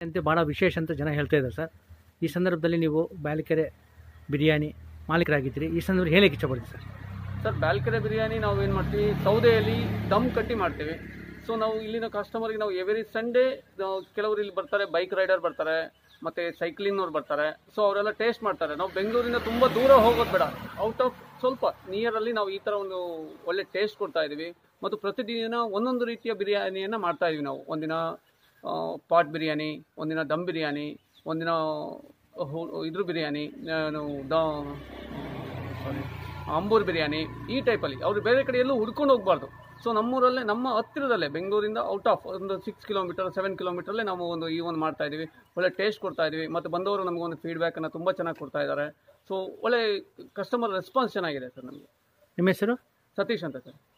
ಅಂತ ಭಾಳ ವಿಶೇಷ ಅಂತ ಜನ ಹೇಳ್ತಾ ಇದ್ದಾರೆ ಸರ್. ಈ ಸಂದರ್ಭದಲ್ಲಿ ನೀವು ಬ್ಯಾಲ್ಕೆರೆ ಬಿರಿಯಾನಿ ಮಾಲೀಕರಾಗಿದ್ದೀರಿ, ಈ ಸಂದರ್ಭದಲ್ಲಿ ಹೇಳಕ್ಕೆ ಇಷ್ಟಪಡ್ತೀವಿ ಸರ್? ಸರ್, ಬ್ಯಾಲ್ಕೆರೆ ಬಿರಿಯಾನಿ ನಾವು ಏನು ಮಾಡ್ತೀವಿ, ಸೌದೆಯಲ್ಲಿ ದಮ್ ಕಟ್ಟಿ ಮಾಡ್ತೀವಿ. ಸೊ ನಾವು ಇಲ್ಲಿನ ಕಸ್ಟಮರ್ಗೆ ನಾವು ಎವ್ರಿ ಸಂಡೇ ಕೆಲವರು ಇಲ್ಲಿ ಬರ್ತಾರೆ, ಬೈಕ್ ರೈಡರ್ ಬರ್ತಾರೆ, ಮತ್ತು ಸೈಕ್ಲಿಂಗ್ನವ್ರು ಬರ್ತಾರೆ. ಸೊ ಅವರೆಲ್ಲ ಟೇಸ್ಟ್ ಮಾಡ್ತಾರೆ. ನಾವು ಬೆಂಗಳೂರಿಂದ ತುಂಬ ದೂರ ಹೋಗೋದು ಬೇಡ, ಔಟ್ ಆಫ್ ಸ್ವಲ್ಪ ನಿಯರಲ್ಲಿ ನಾವು ಈ ಥರ ಒಂದು ಒಳ್ಳೆ ಟೇಸ್ಟ್ ಕೊಡ್ತಾ ಇದ್ದೀವಿ. ಮತ್ತು ಪ್ರತಿದಿನ ಒಂದೊಂದು ರೀತಿಯ ಬಿರಿಯಾನಿಯನ್ನು ಮಾಡ್ತಾ ಇದೀವಿ ನಾವು. ಒಂದಿನ ಪಾಟ್ ಬಿರಿಯಾನಿ, ಒಂದಿನ ದಮ್ ಬಿರಿಯಾನಿ, ಒಂದಿನ ಇದ್ರ ಬಿರಿಯಾನಿ, ಅಂಬೂರ್ ಬಿರಿಯಾನಿ, ಈ ಟೈಪಲ್ಲಿ. ಅವರು ಬೇರೆ ಕಡೆ ಎಲ್ಲೂ ಹುಡ್ಕೊಂಡು ಹೋಗಬಾರ್ದು. ಸೊ ನಮ್ಮೂರಲ್ಲೇ, ನಮ್ಮ ಹತ್ತಿರದಲ್ಲೇ, ಬೆಂಗಳೂರಿಂದ ಔಟ್ ಆಫ್ ಒಂದು 6 ಕಿಲೋಮೀಟರ್ 7 ಕಿಲೋಮೀಟರಲ್ಲೇ ನಾವು ಒಂದು ಮಾಡ್ತಾ ಇದ್ದೀವಿ. ಒಳ್ಳೆ ಟೇಸ್ಟ್ ಕೊಡ್ತಾ ಇದ್ದೀವಿ. ಮತ್ತು ಬಂದವರು ನಮಗೊಂದು ಫೀಡ್ಬ್ಯಾಕನ್ನು ತುಂಬ ಚೆನ್ನಾಗಿ ಕೊಡ್ತಾ ಇದ್ದಾರೆ. ಸೊ ಒಳ್ಳೆ ಕಸ್ಟಮರ್ ರೆಸ್ಪಾನ್ಸ್ ಚೆನ್ನಾಗಿದೆ ಸರ್ ನಮಗೆ. ನಿಮ್ಮ ಹೆಸರು? ಸತೀಶ್ ಅಂತ ಸರ್.